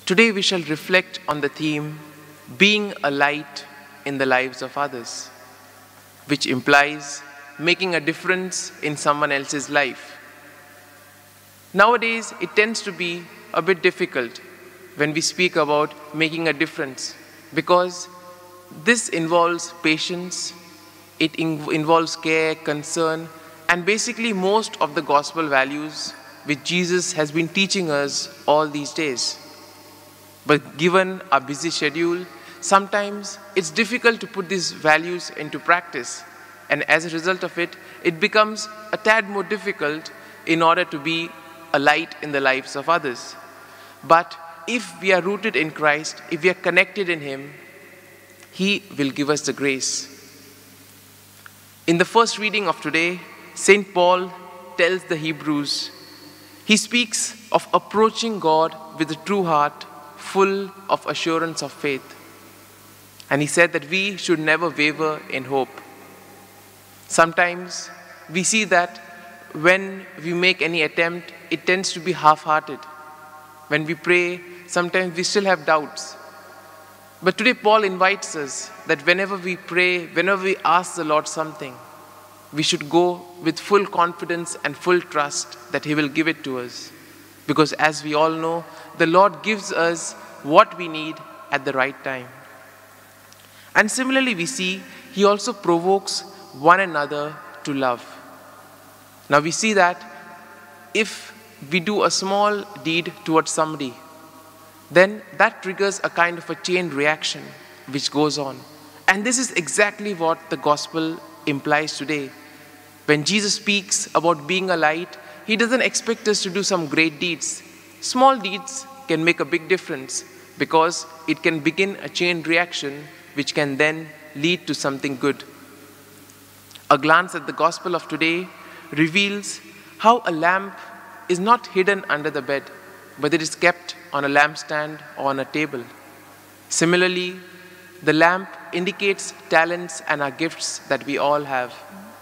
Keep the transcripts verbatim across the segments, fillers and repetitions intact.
Today we shall reflect on the theme, being a light in the lives of others, which implies making a difference in someone else's life. Nowadays, it tends to be a bit difficult when we speak about making a difference, because this involves patience, it in- involves care, concern, and basically most of the gospel values which Jesus has been teaching us all these days. But given our busy schedule, sometimes it's difficult to put these values into practice. And as a result of it, it becomes a tad more difficult in order to be a light in the lives of others. But if we are rooted in Christ, if we are connected in Him, He will give us the grace. In the first reading of today, Saint Paul tells the Hebrews, he speaks of approaching God with a true heart, full of assurance of faith. And he said that we should never waver in hope. Sometimes we see that when we make any attempt, it tends to be half-hearted. When we pray, sometimes we still have doubts. But today Paul invites us that whenever we pray, whenever we ask the Lord something, we should go with full confidence and full trust that He will give it to us. Because as we all know, the Lord gives us what we need at the right time. And similarly, we see He also provokes one another to love. Now we see that if we do a small deed towards somebody, then that triggers a kind of a chain reaction which goes on. And this is exactly what the gospel implies today. When Jesus speaks about being a light, He doesn't expect us to do some great deeds. Small deeds can make a big difference because it can begin a chain reaction which can then lead to something good. A glance at the gospel of today reveals how a lamp is not hidden under the bed, but it is kept on a lampstand or on a table. Similarly, the lamp indicates talents and our gifts that we all have.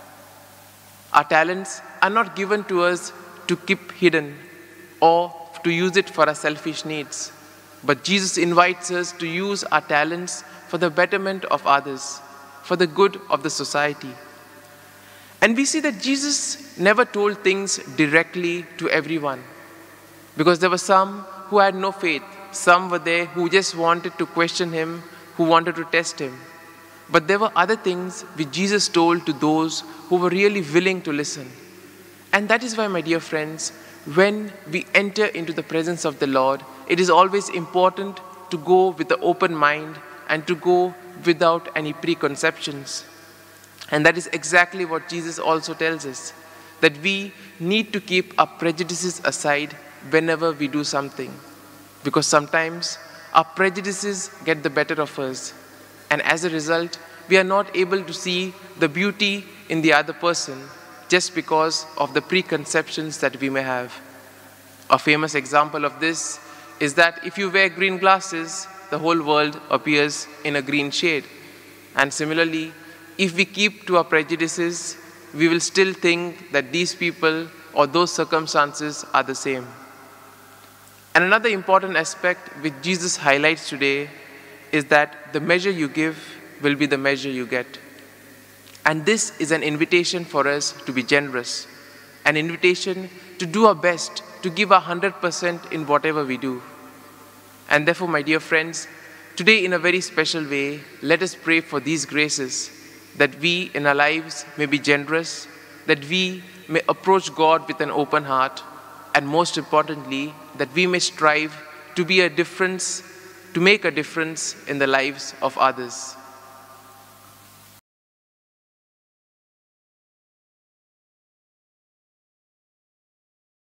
Our talents are not given to us to keep hidden or to use it for our selfish needs. But Jesus invites us to use our talents for the betterment of others, for the good of the society. And we see that Jesus never told things directly to everyone, because there were some who had no faith. Some were there who just wanted to question Him, who wanted to test Him. But there were other things which Jesus told to those who were really willing to listen. And that is why, my dear friends, when we enter into the presence of the Lord, it is always important to go with an open mind and to go without any preconceptions. And that is exactly what Jesus also tells us, that we need to keep our prejudices aside whenever we do something. Because sometimes our prejudices get the better of us. And as a result, we are not able to see the beauty in the other person just because of the preconceptions that we may have. A famous example of this is that if you wear green glasses, the whole world appears in a green shade. And similarly, if we keep to our prejudices, we will still think that these people or those circumstances are the same. And another important aspect which Jesus highlights today is that the measure you give will be the measure you get. And this is an invitation for us to be generous, an invitation to do our best, to give our one hundred percent in whatever we do. And therefore, my dear friends, today in a very special way, let us pray for these graces, that we in our lives may be generous, that we may approach God with an open heart, and most importantly, that we may strive to be a difference, to make a difference in the lives of others.